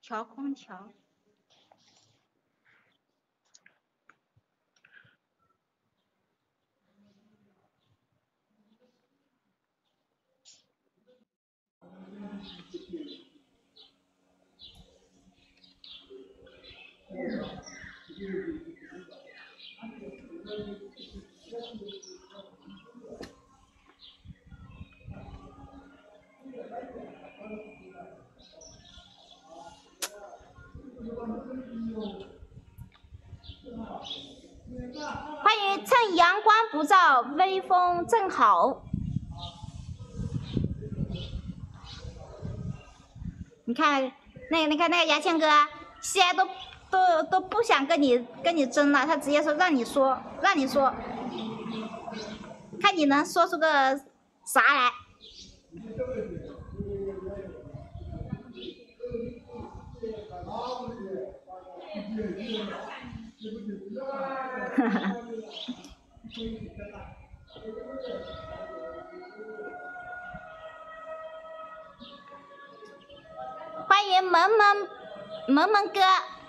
调空调。欢迎趁阳光不照，微风正好。你看那个牙签哥，现在都不想跟你争了，他直接说让你说，看你能说出个啥来。欢迎萌萌哥，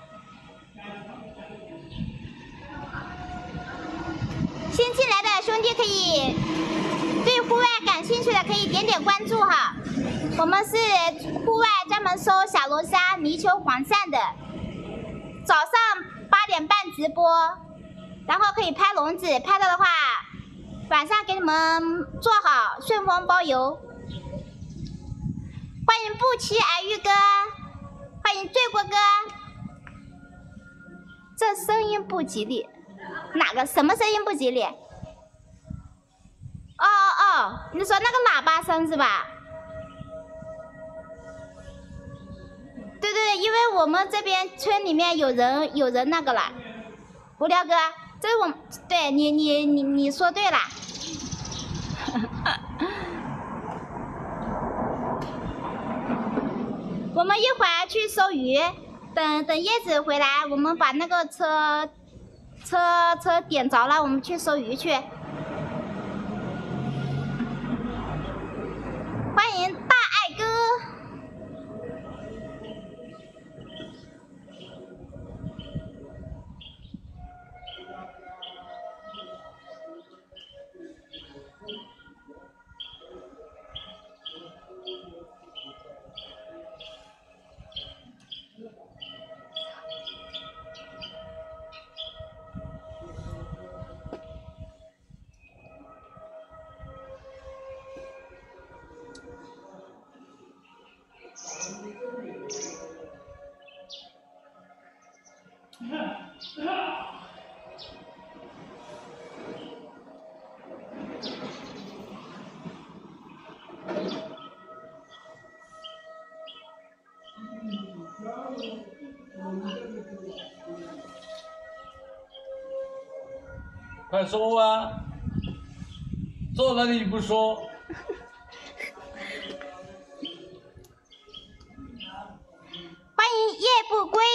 新进来的兄弟可以对户外感兴趣的可以点点关注哈。我们是户外专门收小龙虾、泥鳅、黄鳝的，早上8点半直播，然后可以拍笼子，拍到的话晚上给你们做好，顺丰包邮。欢迎不期而遇哥，欢迎醉过哥。这声音不吉利，哪个什么声音不吉利？哦，你说那个喇叭声是吧？对，因为我们这边村里面有人那个了。无聊哥，这是我对你说对了。我们一会儿去收鱼，等叶子回来，我们把那个车点着了，我们去收鱼去。欢迎大爱哥。 快说啊！坐那里不说。 欢迎夜不归。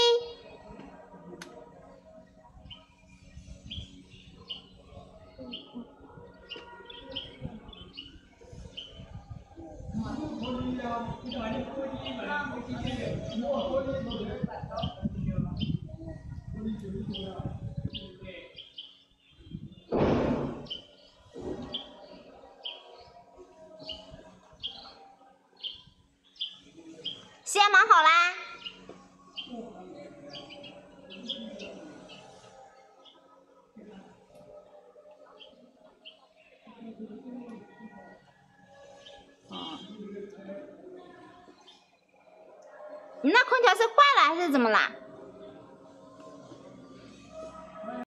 西安忙好啦。你那空调是坏了还是怎么啦？